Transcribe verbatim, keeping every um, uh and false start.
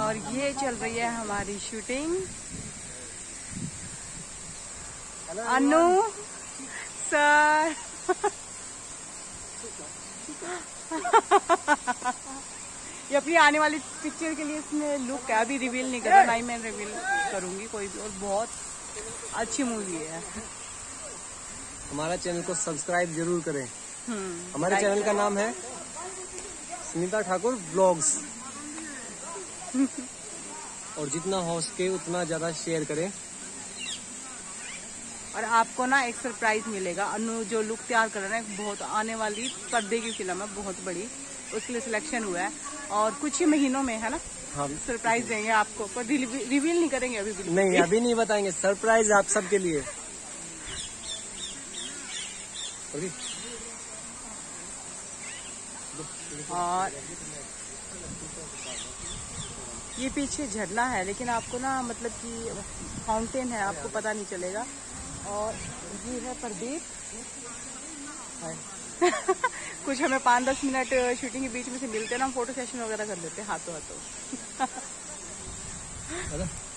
और ये चल रही है हमारी शूटिंग। अनु सर ये अपनी आने वाली पिक्चर के लिए इसने लुक है, अभी रिवील नहीं करा, ना ही मैं रिवील करूंगी कोई भी। और बहुत अच्छी मूवी है। हमारा चैनल को सब्सक्राइब जरूर करें। हमारे चैनल का नाम है स्मिता ठाकुर ब्लॉग्स। और जितना हो सके उतना ज्यादा शेयर करें। और आपको ना एक सरप्राइज मिलेगा। अनु जो लुक तैयार कर रहा है, बहुत आने वाली पर्दे की फिल्म है, बहुत बड़ी, उसके लिए सिलेक्शन हुआ है और कुछ ही महीनों में है ना हम सरप्राइज देंगे आपको, पर रिवील नहीं करेंगे अभी भी। नहीं, अभी नहीं बताएंगे, सरप्राइज आप सबके लिए। और ये पीछे झरना है, लेकिन आपको ना मतलब कि फाउंटेन है, आपको पता नहीं चलेगा। और ये है प्रदीप। कुछ हमें पाँच दस मिनट शूटिंग के बीच में से मिलते हैं ना, हम फोटो सेशन वगैरह कर लेते हैं हाथों हाथों।